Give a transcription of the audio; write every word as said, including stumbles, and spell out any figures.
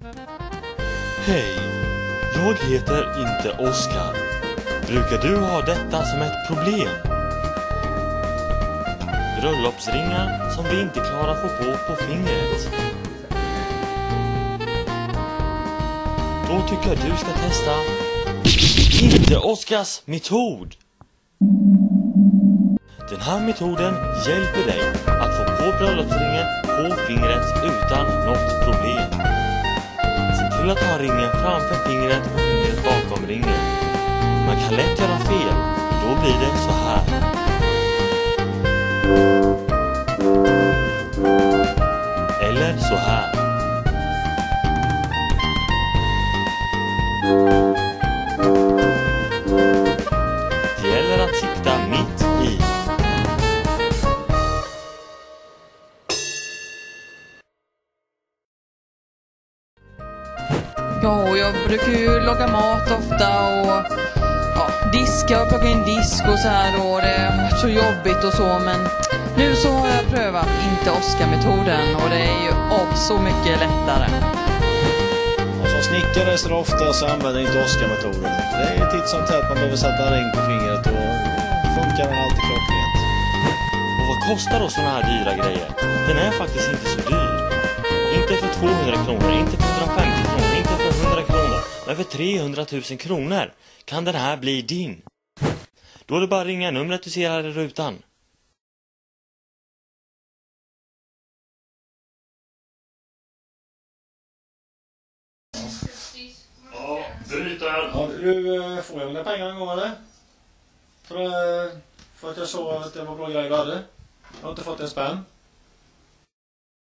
Hej, jag heter inte Oskar. Brukar du ha detta som ett problem? Bröllopsringar som vi inte klarar att få på på fingret. Då tycker jag du ska testa inte Oskars metod. Den här metoden hjälper dig att få på bröllopsringen på fingret utan något problem. Se till att ha ringen framför fingret och fingret bakom ringen. Man kan lätt göra fel, då blir det så här. Eller så här. Det gäller att sikta mitt i. Ja, och jag brukar ju laga mat ofta och ja, diska och plocka in disk och så här, och det är så jobbigt och så, men nu så har jag prövat inte Oskar-metoden och det är ju oh, så mycket lättare. Och som snickare så ofta så använder inte Oskar-metoden. Det är titt som tätt, man behöver sätta en ring på fingret och funkar den alltid klockrent. Och vad kostar då såna här dyra grejer? Den är faktiskt inte så dyr. Inte för tvåhundra kronor, inte för hundrafemtio kronor, inte för hundra kronor. Men för trehundratusen kronor kan den här bli din. Då är det bara att ringa numret du ser här i rutan. Ja, bryta. Ja, du får jag mina pengar en gång eller? För, för att jag såg att det var bra grejer du hade. Jag har inte fått en spänn.